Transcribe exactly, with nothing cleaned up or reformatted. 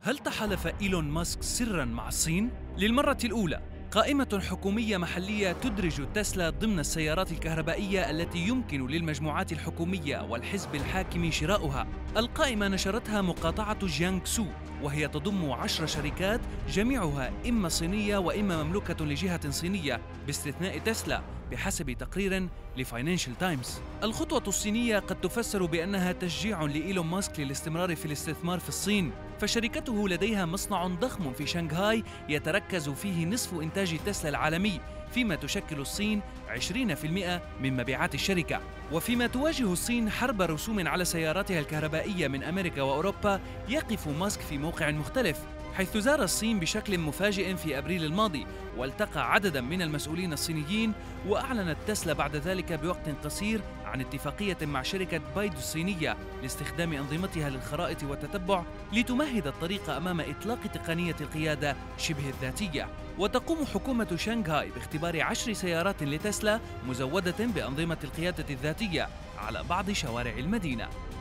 هل تحالف إيلون ماسك سراً مع الصين؟ للمرة الأولى قائمة حكومية محلية تدرج تسلا ضمن السيارات الكهربائية التي يمكن للمجموعات الحكومية والحزب الحاكم شراؤها. القائمة نشرتها مقاطعة جيانغسو، وهي تضم عشر شركات جميعها إما صينية وإما مملوكة لجهة صينية باستثناء تسلا بحسب تقرير لفاينانشال تايمز. الخطوة الصينية قد تفسر بأنها تشجيع لإيلون ماسك للاستمرار في الاستثمار في الصين، فشركته لديها مصنع ضخم في شنغهاي يتركز فيه نصف إنتاج تسلا العالمي، فيما تشكل الصين عشرين بالمئة من مبيعات الشركة. وفيما تواجه الصين حرب رسوم على سياراتها الكهربائية من أمريكا وأوروبا، يقف ماسك في موقع مختلف، حيث زار الصين بشكل مفاجئ في أبريل الماضي والتقى عددا من المسؤولين الصينيين. وأعلنت تسلا بعد ذلك بوقت قصير عن اتفاقية مع شركة بايدو الصينية لاستخدام أنظمتها للخرائط والتتبع لتمهد الطريق أمام إطلاق تقنية القيادة شبه الذاتية. وتقوم حكومة شنغهاي باختبار عشر سيارات لتسلا مزودة بأنظمة القيادة الذاتية على بعض شوارع المدينة.